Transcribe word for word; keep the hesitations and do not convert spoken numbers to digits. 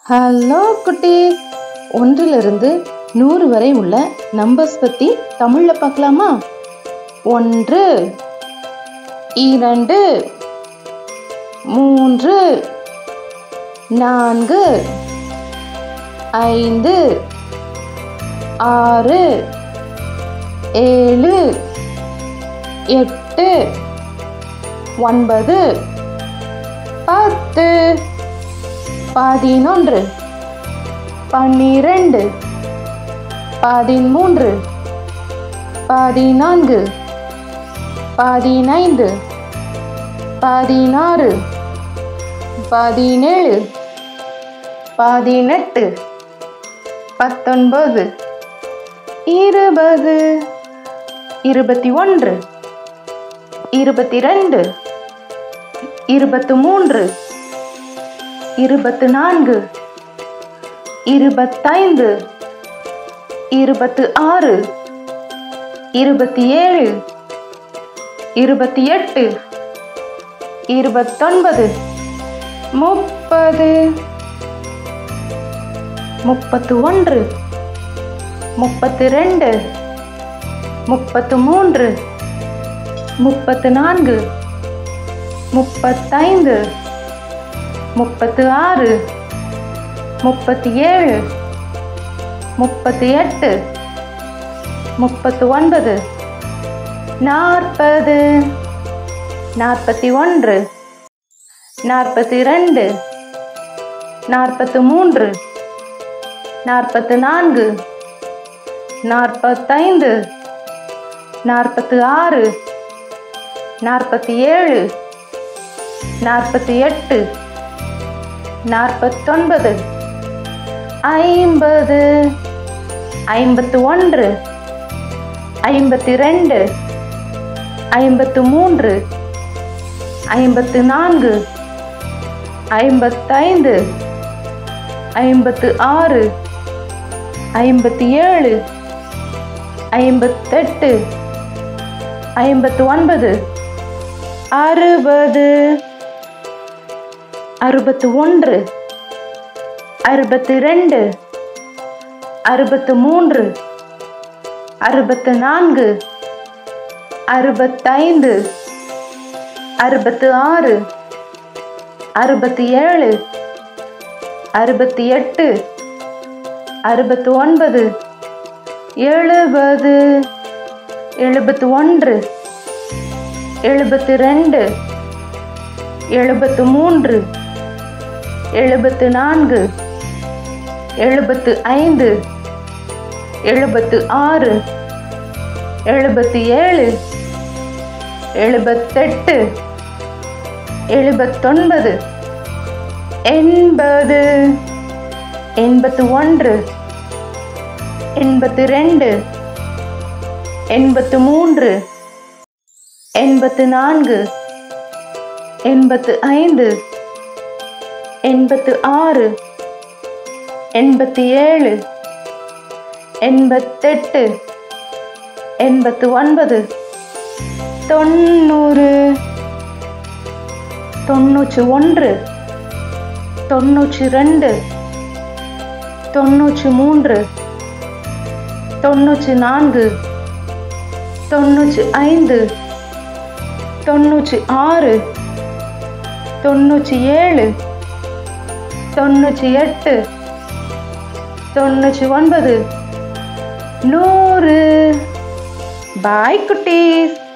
Hello குட்டீஸ், ஒன்றிலிருந்து நூறு வரை உள்ள நம்பர்ஸ் பற்றி தமிழில் பார்க்கலாமா? ஒன்று, இரண்டு, மூன்று, நான்கு, ஐந்து, ஆறு, ஏழு, எட்டு, ஒன்பது, பத்து, பதினொன்று, பன்னிரண்டு, பதிமூன்று, பதினான்கு, பதினைந்து, பதினாறு, பதினேழு, பதினெட்டு, பத்தொன்பது, இருபது, இருபத்தி ஒன்று, இருபத்தி ரெண்டு, இருபத்தி மூன்று, இருபத்து நான்கு, இருபத்தைந்து, இருபத்து ஆறு, இருபத்தி ஏழு, இருபத்தி எட்டு, இருபத்தொன்பது, முப்பது, முப்பத்து ஒன்று, முப்பத்து ரெண்டு, முப்பத்து மூன்று, முப்பத்து நான்கு, முப்பத்தைந்து, முப்பத்து ஆறு, முப்பத்தி ஏழு, முப்பத்தி எட்டு, முப்பத்து ஒன்பது, நாற்பது, நாற்பத்தி ஒன்று, நாற்பத்தி ரெண்டு, நாற்பத்து மூன்று, நாற்பத்து நான்கு, நாற்பத்தைந்து, நாற்பத்து ஆறு, நாற்பத்தி ஏழு, நாற்பத்தி எட்டு, நாற்பத்தொன்பது, ஐம்பது, ஐம்பத்து ஒன்று, ஐம்பத்தி ரெண்டு, ஐம்பத்து மூன்று, ஐம்பத்து நான்கு, ஐம்பத்தைந்து, ஐம்பத்து ஆறு, ஐம்பத்தி ஏழு, ஐம்பத்தெட்டு, ஐம்பத்து ஒன்பது, அறுபது, அறுபத்து ஒன்று, அறுபத்தி ரெண்டு, அறுபத்து மூன்று, அறுபத்து நான்கு, அறுபத்தைந்து, அறுபத்து ஆறு, அறுபத்தி ஏழு, அறுபத்தி எட்டு, அறுபத்து ஒன்பது, எழுபது, எழுபத்து ஒன்று, எழுபத்தி ரெண்டு, எழுபத்து மூன்று, எழுபத்து நான்கு, எழுபத்து ஐந்து, எழுபத்து ஆறு, எழுபத்தி ஏழு, எழுபத்தெட்டு, எழுபத்தொன்பது, எண்பது, எண்பத்து ஒன்று, எண்பத்தி ரெண்டு, எண்பத்து மூன்று, எண்பத்து நான்கு, எண்பத்து ஐந்து, எண்பத்து ஆறு, எண்பத்தி ஏழு, எண்பத்தெட்டு, எண்பத்து ஒன்பது, தொண்ணூறு, தொண்ணூற்றி ஒன்று, தொண்ணூற்றி ரெண்டு, தொண்ணூற்றி மூன்று, தொண்ணூற்றி நான்கு, தொண்ணூற்றி ஐந்து, தொண்ணூற்றி ஆறு, தொண்ணூற்றி ஏழு, தொண்ணூற்றி எட்டு, தொண்ணூற்றி ஒன்பது, நூறு. பாய் குட்டீஸ்.